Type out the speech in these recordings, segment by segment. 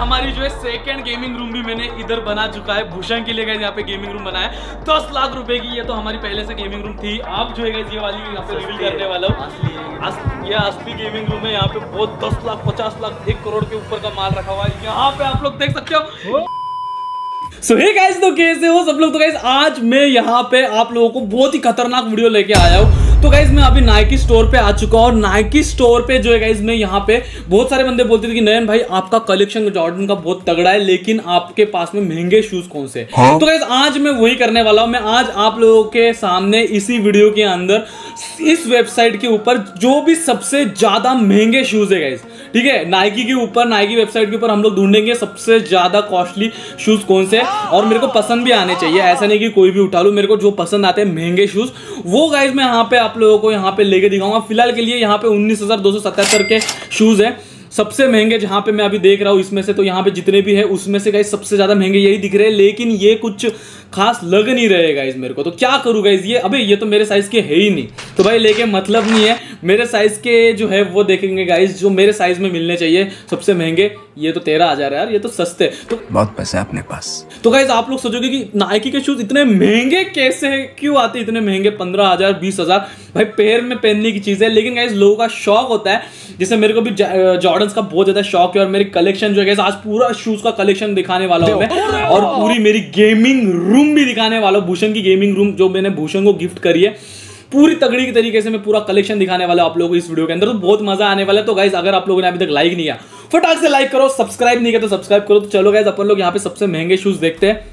हमारी जो है सेकंड गेमिंग रूम भी मैंने इधर बना चुका है। भूषण के लिए गाइस यहाँ पे गेमिंग रूम बनाया 10 लाख रुपए की। ये तो हमारी पहले से गेमिंग रूम थी। आप जो है गाइस ये वाली यहाँ पे रिवील करने वाला हूँ। ये असली गेमिंग रूम है। यहाँ पे बहुत 10 लाख 50 लाख 1 करोड़ के ऊपर का माल रखा हुआ है। यहाँ पे आप लोग देख सकते हो। सो हे गाइस, तो कैसे हो सब लोग। तो गाइस आज मैं यहाँ पे आप लोगों को बहुत ही खतरनाक वीडियो लेके आया हूँ। तो गाइस मैं अभी नाइकी स्टोर पे आ चुका हूँ और नाइकी स्टोर पे जो है गाइस मैं यहाँ पे बहुत सारे बंदे बोलते थे कि नयन भाई आपका कलेक्शन जॉर्डन का बहुत तगड़ा है, लेकिन आपके पास में महंगे शूज कौन से। तो गाइस आज मैं वही करने वाला हूँ। मैं आज आप लोगों के सामने इसी वीडियो के अंदर इस वेबसाइट के ऊपर जो भी सबसे ज्यादा महंगे शूज है गाइस, ठीक है, नाइकी के ऊपर, नाइकी वेबसाइट के ऊपर हम लोग ढूंढेंगे सबसे ज्यादा कॉस्टली शूज कौन से और मेरे को पसंद भी आने चाहिए। ऐसा नहीं कि कोई भी उठा लूं, मेरे को जो पसंद आते हैं महंगे शूज वो गाइस मैं यहाँ पे आप लोगों को यहाँ पे लेके दिखाऊंगा। फिलहाल के लिए यहाँ पे 19,277 के शूज है सबसे महंगे जहां पे मैं अभी देख रहा हूं। इसमें से तो यहाँ पे जितने भी है उसमें से गाइस सबसे ज्यादा महंगे यही दिख रहे हैं, लेकिन ये कुछ खास लग नहीं रहे गाइस मेरे को। तो क्या करूं गाइस, ये अबे ये तो मेरे साइज के है ही नहीं, तो भाई लेके मतलब नहीं है। मेरे साइज के जो है वो देखेंगे गाइस, जो मेरे साइज में मिलने चाहिए सबसे महंगे। ये तो 13,000 है यार, ये तो सस्ते, तो बहुत पैसे अपने पास। तो गाइस आप लोग सोचोगे कि नाइकी के शूज इतने महंगे कैसे क्यों आते, इतने महंगे 15,000 20,000। भाई पैर में पहनने की चीज है, लेकिन गाइस लोगों का शौक होता है। जैसे मेरे को भी जॉर्डन्स का बहुत ज्यादा शौक है और मेरी कलेक्शन जो है आज पूरा शूज का कलेक्शन दिखाने वाला हूं मैं, और पूरी मेरी गेमिंग रूम भी दिखाने वाला हूं। भूषण की गेमिंग रूम जो मैंने भूषण को गिफ्ट करी है, पूरी तगड़ी के तरीके से मैं पूरा कलेक्शन दिखाने वाला हूं आप लोगों को इस वीडियो के अंदर। तो बहुत मजा आने वाला है। तो गाइस अगर आप लोगों ने अभी तक लाइक नहीं किया फटाक से लाइक करो, सब्सक्राइब नहीं किया तो सब्सक्राइब करो। तो चलो गाइस अपन लोग यहाँ पे सबसे महंगे शूज देखते हैं।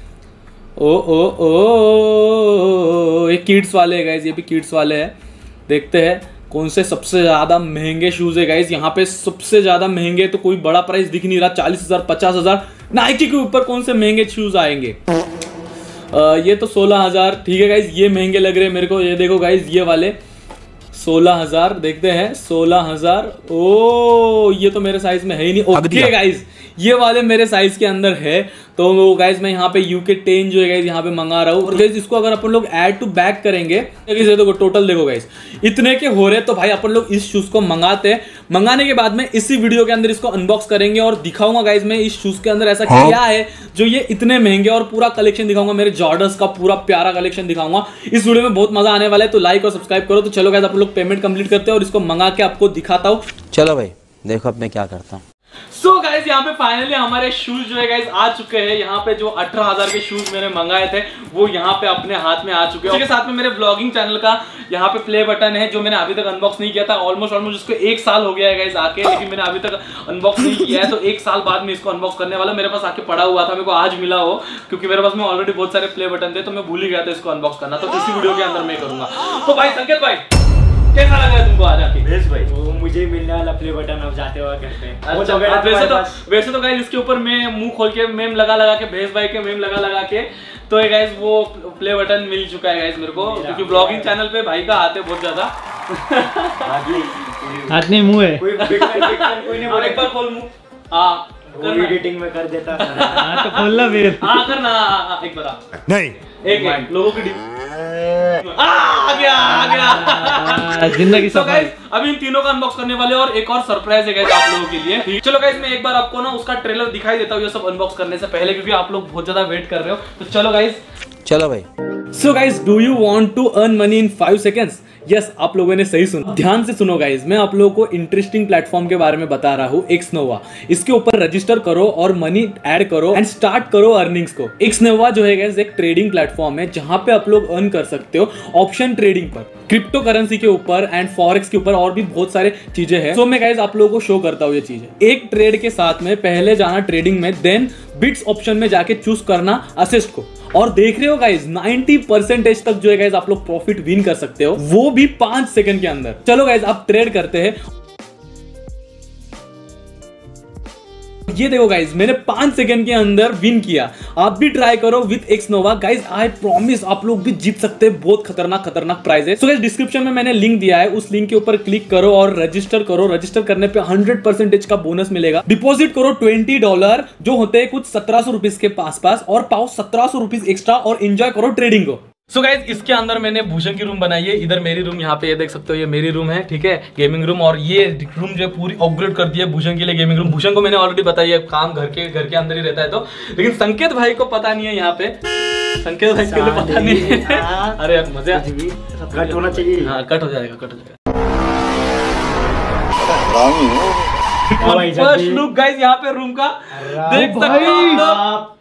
ये किड्स वाले है गाइस, ये भी किड्स वाले हैं। देखते हैं कौन से सबसे ज्यादा महंगे शूज है गाइस। यहाँ पे सबसे ज्यादा महंगे तो कोई बड़ा प्राइस दिख नहीं रहा, 40,000 50,000। नाइकी के ऊपर कौन से महंगे शूज आएंगे। ये तो 16,000 ठीक है गाइस, ये महंगे लग रहे हैं मेरे को। ये देखो गाइस ये वाले 16,000 देखते हैं, 16,000। ओ ये तो मेरे साइज में है ही नहीं। ओके गाइस ये वाले मेरे साइज के अंदर है। तो गाइस मैं यहाँ पे UK 10 जो है गाइस यहाँ पे मंगा रहा हूँ। और गाइस इसको अगर अपन लोग ऐड टू बैक करेंगे, देखो टोटल देखो गाइस इतने के हो रहे। तो भाई अपन लोग इस शूज को मंगाते हैं। मंगाने के बाद में इसी वीडियो के अंदर इसको अनबॉक्स करेंगे और दिखाऊंगा गाइस मैं इस शूज के अंदर ऐसा क्या है जो ये इतने महंगे, और पूरा कलेक्शन दिखाऊंगा मेरे जॉर्डन्स का, पूरा प्यारा कलेक्शन दिखाऊंगा। इस वीडियो में बहुत मजा आने वाला है। तो लाइक और सब्सक्राइब करो। तो चलो गाइस अपन लोग पेमेंट कंप्लीट करते हैं और इसको मंगा के आपको दिखाता हूँ। चलो भाई देखो अब मैं क्या करता हूँ। सो गाइस यहाँ पे फाइनली हमारे शूज जो है गाइस आ चुके हैं। यहाँ पे जो 18,000 के शूज मैंने मंगाए थे वो यहाँ पे अपने हाथ में आ चुके हैं। उसके साथ में मेरे व्लॉगिंग चैनल का यहाँ पे प्ले बटन है जो मैंने अभी तक अनबॉक्स नहीं किया था। ऑलमोस्ट उसको 1 साल हो गया है गाइस आके, लेकिन मैंने अभी तक अनबॉक्स नहीं किया है। तो 1 साल बाद में इसको अनबॉक्स करने वाला। मेरे पास आके पड़ा हुआ था, मेरे को आज मिला हो, क्योंकि मेरे पास में ऑलरेडी बहुत सारे प्ले बटन थे तो मैं भूल ही गया था इसको अनबॉक्स करना। तो इसी वीडियो के अंदर मैं करूंगा। तो भाई संकेत भाई कैसा लगा तुमको आज आके? भेज भाई वो मुझे मिलने वाला प्ले बटन अब जाते हुए घर पे। अच्छा, वैसे तो गाइस इसके ऊपर मैं मुंह खोल के मेम लगा के, भेज भाई के मेम लगा के, तो गाइस वो प्ले बटन मिल चुका है गाइस मेरे को, क्योंकि ब्लॉगिंग चैनल पे भाई का हाथ है बहुत ज्यादा। हाथ नहीं मुंह है। कोई नहीं, एक बार खोल मुंह। हाँ एडिटिंग में कर देता। हाँ तो खोलना फिर। हाँ करना एक बार नहीं एक लोगों की आ गया जिंदगी तो गाइस अभी इन तीनों का अनबॉक्स करने वाले और एक और सरप्राइज है गाइस आप लोगों के लिए। चलो गाइस मैं एक बार आपको ना उसका ट्रेलर दिखाई देता हूँ ये सब अनबॉक्स करने से पहले, क्योंकि आप लोग बहुत ज्यादा वेट कर रहे हो। तो चलो गाइस। चलो भाई। So guys do you want to earn money in 5 seconds? Yes आप लोगों ने सही सुना, ध्यान से सुनो गाइस। मैं आप लोगों को इंटरेस्टिंग प्लेटफॉर्म के बारे में बता रहा हूँ, एक्सनोवा। इसके ऊपर रजिस्टर करो और मनी ऐड करो एंड स्टार्ट करो अर्निंग्स को। एक्सनोवा जो है गाइस एक ट्रेडिंग प्लेटफॉर्म है जहां पे आप लोग अर्न कर सकते हो ऑप्शन ट्रेडिंग पर, क्रिप्टो करेंसी के ऊपर एंड फॉरेक्स के ऊपर, और भी बहुत सारे चीजें हैं। तो मैं गाइस आप लोगों को शो करता हूँ ये चीजें। एक ट्रेड के साथ में पहले जाना ट्रेडिंग में, देन बिट्स ऑप्शन में जाके चूज करना असिस्ट को, और देख रहे हो गाइस 90% तक जो है गाइस आप लोग प्रॉफिट विन कर सकते हो, वो भी 5 सेकंड के अंदर। चलो गाइस अब ट्रेड करते हैं। ये देखो गाइस मैंने 5 सेकंड के अंदर विन किया। आप भी ट्राई करो with Exnova guys, I promise आप लोग भी जीत सकते हैं। बहुत खतरनाक प्राइस है। सो गाइस डिस्क्रिप्शन में मैंने लिंक दिया है, उस लिंक के ऊपर क्लिक करो और रजिस्टर करो। रजिस्टर करने पे 100% का बोनस मिलेगा। डिपॉजिट करो $20 जो होते हैं कुछ 1700 रुपीज के पास, और पाओ 1700 रुपीज एक्स्ट्रा और एंजॉय करो ट्रेडिंग को। सो गाइज इसके अंदर मैंने भूषण की रूम बनाई है। इधर मेरी रूम, यहाँ पे ये देख सकते हो, ये मेरी रूम है, ठीक है, गेमिंग रूम। और ये रूम जो है पूरी अपग्रेड कर दी है भूषण के लिए गेमिंग रूम। भूषण को मैंने ऑलरेडी बताया है, काम घर के अंदर ही रहता है तो, लेकिन संकेत भाई को पता नहीं है यहाँ पे, संकेत भाई को पता नहीं है। अरे यार मजे कट होना चाहिए। हाँ कट हो जाएगा, कट हो जाएगा। भाई फर्स्ट लुक गाइस यहाँ पे रूम का देख सकते हो आप लोग।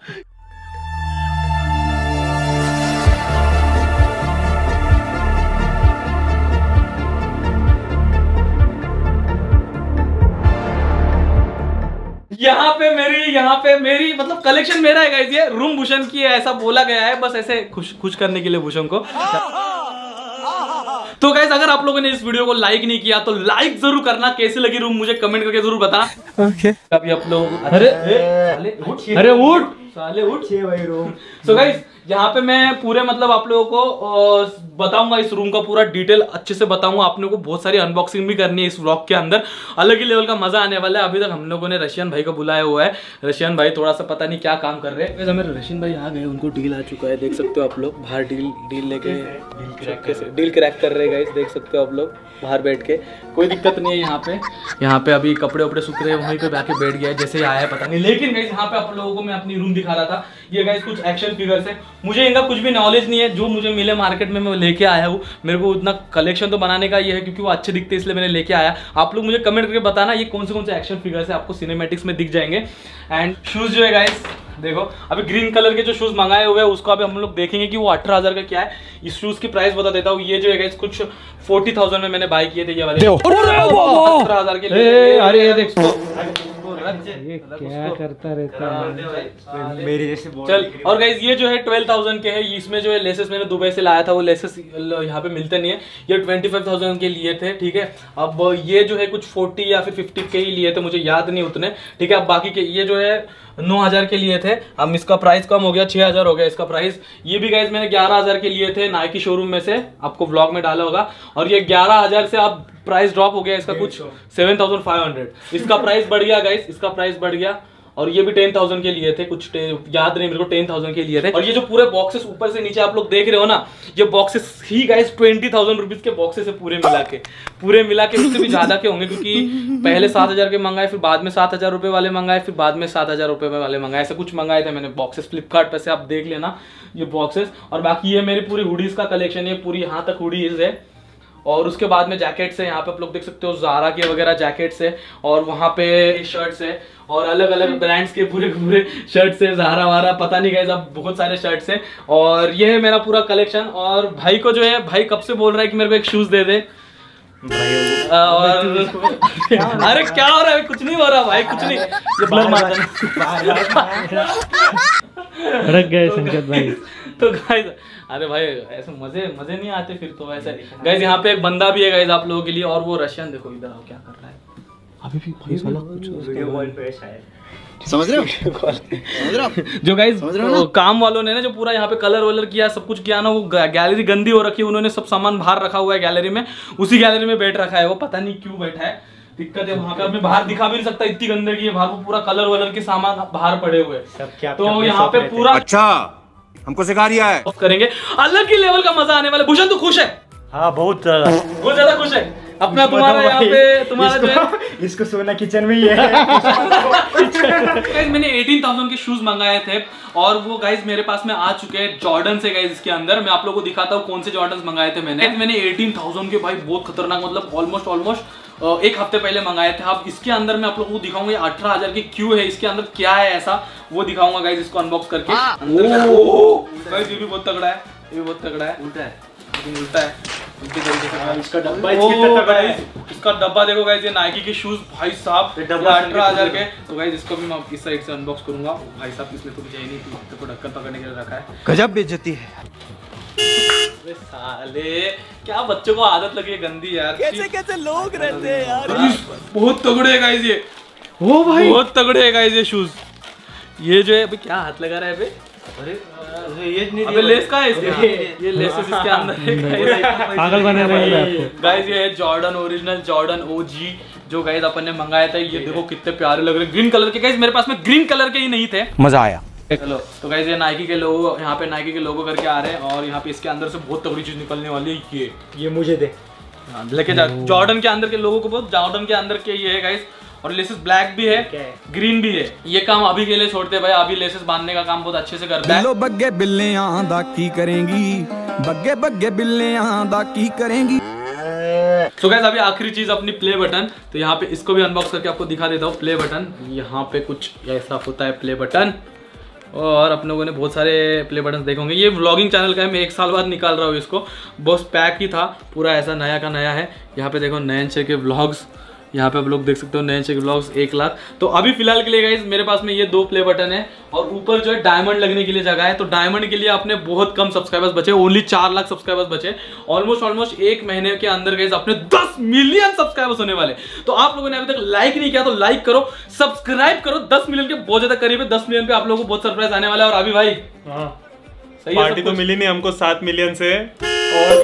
यहाँ पे मेरी मतलब कलेक्शन मेरा है गाइस। ये रूम भूषण की है ऐसा बोला गया है, बस ऐसे खुश करने के लिए भूषण को। तो गाइस अगर आप लोगों ने इस वीडियो को लाइक नहीं किया तो लाइक जरूर करना। कैसी लगी रूम मुझे कमेंट करके जरूर बताना। ओके अभी आप लोग अरे उठ साले उठ भाई रूम। सो गाइस यहाँ पे मैं पूरे मतलब आप लोगों को बताऊंगा इस रूम का पूरा डिटेल अच्छे से बताऊंगा। आप लोगों को बहुत सारी अनबॉक्सिंग भी करनी है इस व्लॉग के अंदर, अलग ही लेवल का मजा आने वाला है। अभी तक हम लोगों ने रशियन भाई को बुलाया हुआ है। रशियन भाई थोड़ा सा पता नहीं क्या काम कर रहे हैं। वैसे मेरे रशियन भाई आ गए, उनको डील आ चुका है, देख सकते हो आप लोग। बाहर डील लेके डील क्रैक कर रहे हैं गाइस, देख सकते हो आप लोग बाहर बैठ के। कोई दिक्कत नहीं है यहाँ पे अभी कपड़े वपड़े सूख रहे हैं, वहीं पे जाके बैठ गया है जैसे आया है पता नहीं। लेकिन गाइस यहाँ पे आप लोगों को मैं अपनी रूम दिखा रहा था। ये गाइस कुछ एक्शन फिगर्स है, मुझे इनका कुछ भी नॉलेज नहीं है, जो मुझे मिले मार्केट में मैं लेके आया हूँ। मेरे को उतना कलेक्शन तो बनाने का ये है क्योंकि वो अच्छे दिखते हैं इसलिए मैंने लेके आया। आप लोग मुझे कमेंट करके बताना ये कौन से एक्शन फिगर्स है, आपको सिनेमैटिक्स में दिख जाएंगे। एंड शूज जो है गाइस देखो, अभी ग्रीन कलर के जो शूज मंगाए हुए हैं उसको अभी हम लोग देखेंगे कि वो 18,000 का क्या है। इस शूज की प्राइस बता देता हूँ। ये जो है गाइस कुछ 40,000 में मैंने बाय किए थे ये वाले, 18,000 के लिए। अरे देख ये क्या करता रहता है मेरे जैसे चल। और गाइस ये जो है 12,000 के है। इसमें जो है लेसेस मैंने दुबई से लाया था, वो लेसेस यहाँ पे मिलते नहीं है। ये 25,000 के लिए थे, ठीक है। अब ये जो है कुछ 40 या फिर 50 के ही लिए थे, मुझे याद नहीं उतने, ठीक है। अब बाकी के ये जो है 9,000 के लिए थे। अब इसका प्राइस कम हो गया, 6,000 हो गया इसका प्राइस। ये भी गाइस मैंने 11,000 के लिए थे नाइकी शोरूम में से, आपको व्लॉग में डाला होगा। और ये 11,000 से अब प्राइस ड्रॉप हो गया इसका कुछ 7,500। इसका प्राइस बढ़ गया गाइस, इसका प्राइस बढ़ गया। और ये भी 10,000 के लिए थे, कुछ याद नहीं मेरे को, 10,000 के लिए थे। और ये जो पूरे बॉक्सेस ऊपर से नीचे आप लोग देख रहे हो ना, ये बॉक्सेस ही गाइस 20,000 रुपीज के बॉक्सेस है पूरे मिला के उससे भी ज्यादा के होंगे क्योंकि पहले 7,000 के मंगाए, फिर बाद में 7,000 रुपए वाले मंगाए, फिर बाद में 7,000 रुपए वाले मंगाए, ऐसे कुछ मंगाए थे मैंने बॉक्सेस फ्लिपकार्ट पे से, आप देख लेना ये बॉक्सेस। और बाकी ये मेरी पूरी हुडीज का कलेक्शन है, पूरी यहाँ तक हुडीज है। और उसके बाद में जैकेट्स है, यहाँ पे आप लोग देख सकते हो ज़ारा के वगैरह जैकेट्स है। और वहाँ पे शर्ट्स है और अलग अलग ब्रांड्स के पूरे शर्ट्स है, ज़ारा वारा पता नहीं गाइस, अब बहुत सारे शर्ट्स है। और ये है मेरा पूरा कलेक्शन। और भाई को जो है, भाई कब से बोल रहा है कि मेरे को एक शूज़ दे दे। और अरे क्या हो रहा है, कुछ नहीं हो रहा भाई, कुछ नहीं, ये ब्लर मार देना। रख गए संकेत भाई। तो गाइस अरे भाई ऐसे मजे नहीं आते फिर तो वैसे। गाइस यहाँ पे एक बंदा भी है गाइस आप लोगों के लिए, और वो रशियन देखो इधर आओ क्या कर रहा है अभी भी भाई साला कुछ वीडियो कॉल पे शायद, समझ रहे हो जो गाइस काम वालों ने ना जो पूरा यहाँ पे कलर वलर किया, सब कुछ किया ना, वो गैलरी गंदी हो रखी है, उन्होंने सब सामान बाहर रखा हुआ है गैलरी में, उसी गैलरी में बैठ रखा है वो, पता नहीं क्यों बैठा है, दिक्कत है वहाँ पे। अपने बाहर दिखा भी नहीं सकता, इतनी गंदगी है बाहर, वो पूरा कलर वलर के सामान बाहर पड़े हुए। तो यहाँ पे पूरा अच्छा हमको सिखा रिया है, करेंगे अलग ही लेवल का मजा आने वाला। भूषण तू खुश है? हाँ बहुत ज्यादा खुश है अपना। तुम्हारा यहाँ पे तुम्हारा जो है इसको सोना किचन में ही है। मैंने 18,000 के शूज मंगाए थे और वो गाइज मेरे पास में आ चुके हैं। जॉर्डन से गाइज इसके अंदर मैं आप लोगों को दिखाता हूँ कौन से जॉर्डन मंगाए थे मैंने 18,000 के भाई, बहुत खतरनाक, मतलब ऑलमोस्ट एक हफ्ते पहले मंगाए थे। अब इसके अंदर मैं आप लोगों को दिखाऊंगा 18,000 की क्यों है, इसके अंदर क्या है ऐसा वो दिखाऊंगा गाइज, इसको अनबॉक्स करके। गाइज ये भी बहुत तगड़ा है, ये भी बहुत तगड़ा है, उल्टा है इसका डब्बा इसका डब्बा देखो गाइस, ये नाइकी के शूज भाई साहब 18,000 के। तो गाइस इसको भी मैं इस साइड से अनबॉक्स करूंगा। भाई साहब इसमें तो चाहिए नहीं थी, तो ढक्कन पकड़ने के लिए रखा है। गजब बेइज्जती है। अबे साले क्या बच्चों को आदत लगी है गंदी यार, कैसे लोग रहते हैं यार। बहुत तगड़े है गाइस ये, ओ भाई बहुत तगड़े है गाइस ये शूज। ये जो है अभी क्या हाथ लगा रहा है अबे, अबे लेस का है इसके, ये लेसेस इसके अंदर है। पागल बना रहे हैं आपको गाइस। ये है जॉर्डन ओरिजिनल, जॉर्डन ओजी जो गाइस अपन ने मंगाया था। ये देखो कितने प्यारे लग रहे हैं, ग्रीन कलर के। गाइस मेरे पास में ग्रीन कलर के ही नहीं थे, मजा आया, चलो तो गाइस ये नाइकी के लोगो, यहाँ पे नाइकी के लोगो करके आ रहे हैं और यहाँ पे इसके अंदर से बहुत तगड़ी चीज निकलने वाली है। ये मुझे दे, लेके जा। जॉर्डन के अंदर के लोगों को बहुत, जॉर्डन के अंदर के ये है गाइस, और लेसेस ब्लैक भी है, ग्रीन भी है। ये काम अभी के लिए छोड़ते भाई, अभी लेसेस बांधने का काम बहुत अच्छे से करता है। बग्गे बिल्लियां दा की करेंगी, बग्गे बग्गे बिल्लियां दा की करेंगी। तो गाइस अभी आखिरी चीज अपनी प्ले बटन, तो यहाँ पे इसको भी अनबॉक्स करके आपको दिखा देता हूँ। प्ले बटन यहाँ पे कुछ ऐसा होता है प्ले बटन, और अपने लोगों ने बहुत सारे प्ले बटन देखे होंगे। ये व्लॉगिंग चैनल का है, मैं 1 साल बाद निकाल रहा हूँ इसको। बस पैक ही था पूरा, ऐसा नया का नया है। यहाँ पे देखो नयन शेख के व्लॉग्स, यहाँ पे आप लोग देख सकते हो नयन शेख व्लॉग्स 1 लाख। तो अभी फिलहाल के लिए गाइस मेरे पास में ये 2 प्ले बटन है, और ऊपर जो है डायमंड लगने के लिए जगह है। तो डायमंड के लिए अपने बहुत कम सब्सक्राइबर्स बचे, ओनली 4 लाख सब्सक्राइबर्स बचे। ऑलमोस्ट 1 महीने के अंदर गाइस अपने 10 मिलियन सब्सक्राइबर्स होने वाले। तो आप लोगों ने अभी तक लाइक नहीं किया तो लाइक करो, सब्सक्राइब करो। 10 मिलियन के बहुत ज्यादा करीब है, 10 मिलियन पे आप लोगों को बहुत सरप्राइज आने वाला है। और अभी भाई सही पार्टी तो मिली नहीं हमको 7 मिलियन से, और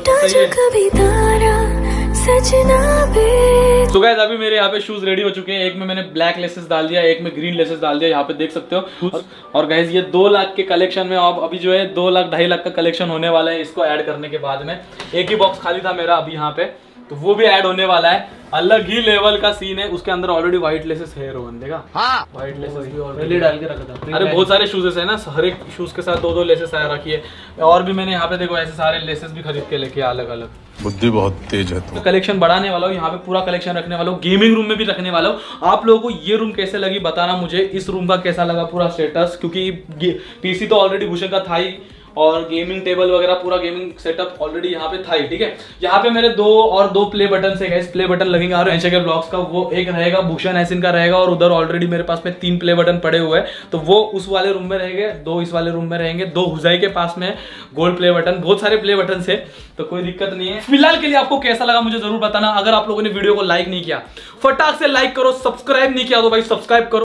तो गाइस अभी मेरे यहाँ पे शूज रेडी हो चुके हैं। एक में मैंने ब्लैक लेसेस डाल दिया, एक में ग्रीन लेसेस डाल दिया, यहाँ पे देख सकते हो। और गाइस ये 2 लाख के कलेक्शन में अब अभी जो है 2 लाख 2.5 लाख का कलेक्शन होने वाला है इसको ऐड करने के बाद में। एक ही बॉक्स खाली था मेरा अभी यहाँ पे, तो वो भी ऐड होने वाला है। अलग ही लेवल का सीन है। उसके अंदर ऑलरेडी व्हाइट लेसेस है, रोहन देखा, व्हाइट लेसेस भी ऑलरेडी डाल के रखा था। अरे बहुत सारे शूजेस है ना, हर एक शूज के साथ 2-2 लेसेस आया रखी है। और भी मैंने यहाँ पे देखो ऐसे सारे लेसेस भी खरीद के लेके अलग अलग। बुद्धि बहुत तेज है तो कलेक्शन बढ़ाने वाला हूँ, यहाँ पे पूरा कलेक्शन रखने वाला हूँ, गेमिंग रूम में भी रखने वाला हूँ। आप लोगों को ये रूम कैसे लगी बताना मुझे, इस रूम का कैसा लगा पूरा स्टेटस, क्योंकि पीसी तो ऑलरेडी भूषण का था ही, और गेमिंग टेबल वगैरह पूरा गेमिंग सेटअप ऑलरेडी यहाँ पे था ही, ठीक है। यहाँ पे मेरे 2 प्ले बटन से गाइस प्ले बटन लगेंगे और एंशे के ब्लॉग्स का वो एक रहेगा, भूषण ऐसिन का रहेगा, और उधर ऑलरेडी मेरे पास में 3 प्ले बटन पड़े हुए हैं, तो वो उस वाले रूम में रहेंगे, 2 इस वाले रूम में रहेंगे, 2 हुजाई के पास में गोल्ड प्ले बटन, बहुत सारे प्ले बटन से, तो कोई दिक्कत नहीं है। फिलहाल के लिए आपको कैसा लगा मुझे जरूर बताना। अगर आप लोगों ने वीडियो को लाइक नहीं किया फटाक से लाइक करो, सब्सक्राइब नहीं किया तो भाई सब्सक्राइब करो।